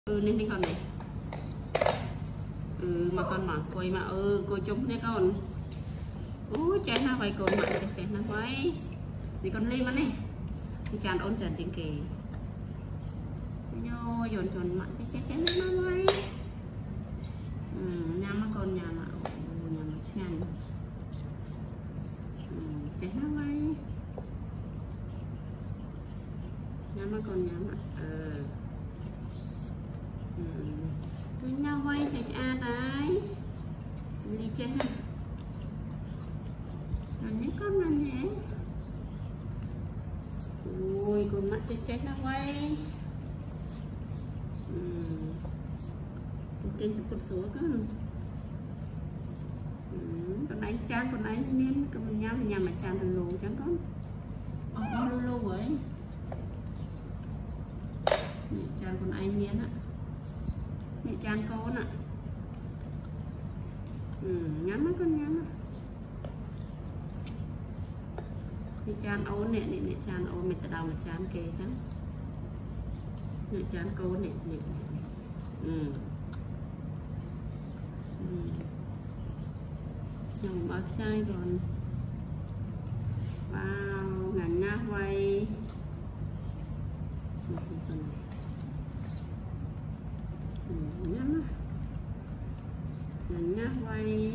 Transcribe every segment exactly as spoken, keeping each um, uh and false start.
Ừ nên đi con này. Ừ mà con mà quay mà ừ cô chúng đấy con. Ủa chén nó vậy con mà chén nó vậy. Thì con lim ăn đi. Thì chán ôn chén tiếng kì. Nhô dồn dồn mặn chén chén chén nó vậy. Ừ nhắm nó con nhà mà nhà mà chén. Ừ chén nó vậy. Nhắm nó con nhà mà. Ừ. Ừ. Nhau quay chạy xa đấy đi chơi ha làm nhé con làm nhé ui con mắt chết chết nó quay ừ. Kênh chụp cột số con ừ. Con đánh trang con đánh nên con nhau nhà mà trang lù chẳng con ô lô lô vậy trang con anh miến ạ nhẹ trang con ạ ừ, nhắm nó con nhắm đi chan ôn nè nè nè chan ôn mình từ đầu mà chan kê chứ nè chan con nè nè ừ ừ nhồng ở chai còn wow ngàn nha quay ừ, nhắm ngàn nha quay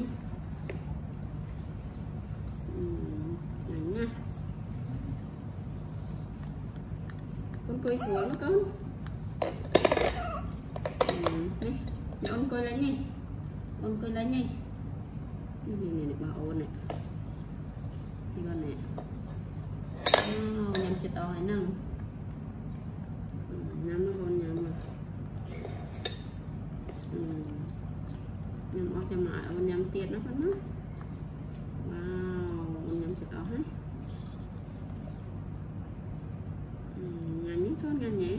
ừ, ngàn nha con cười xuống con ừ, đi ôn cười lấy nhỉ ôn cười lấy nhỉ này này này bà ôn này thì con này oh, nhằm chật ỏi nâng ừ, nhằm nó con nhằm mà ừ. Nhằm ỏi cho mãi ôn nhằm tiệt nó con nó wow nhằm chật ỏi hết ngàn nhé con ngàn nhé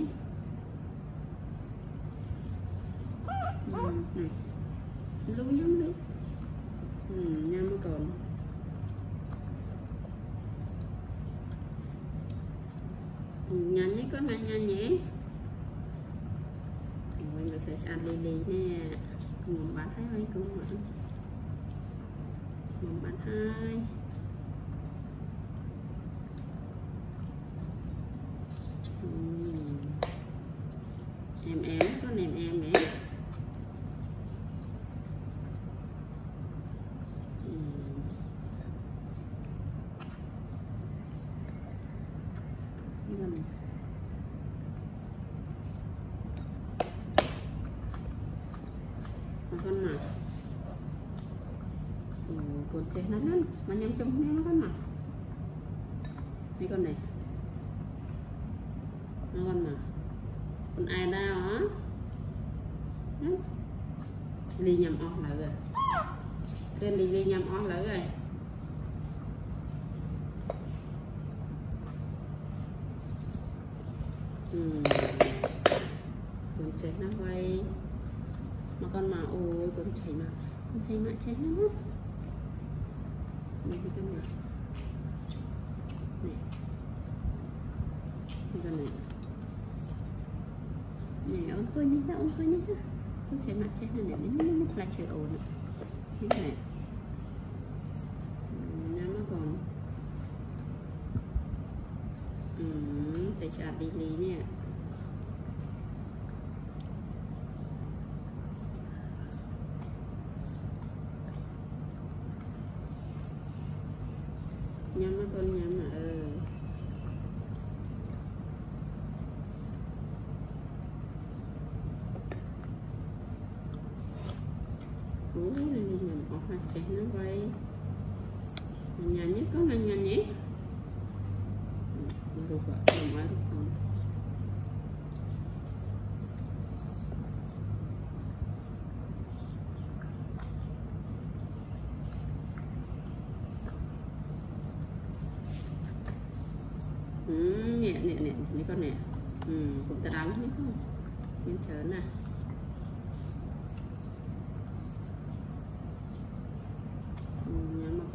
ừ, này lưu nhắm đi ừ, nhắm nó còn ừ, ngàn nhé con ngàn ngàn nhé rồi mình sẽ ăn lì lì nè mầm bán hai hai con mà mầm bán hai em em con em em ấy con nào ừ, con chết nó nó mà nhắm chung nó con nào đây con này nó con nào con ai đau á ly nhầm óc lại rồi tên ly ly nhầm óc lại rồi ừ. Con chết nó quay mà con mà ôi con chảy mà con chảy mà chết nó mất đây cái này này cái này này ôn coi như thế ôn coi như thế con chảy mặt chết này này nó nó là trời ồn như này nhắm nó còn ừ, chảy chặt đi đi nè nhắm nó con nhắm mà ừ. Ủa này mình ọc hạt chạy nó quay nhà nhé có nhà nhà nhé rụt vào ngoài ngoài rụt con ừ, nè nè nè nè con nè ừ cũng ta đắng nhé không miếng chớn nè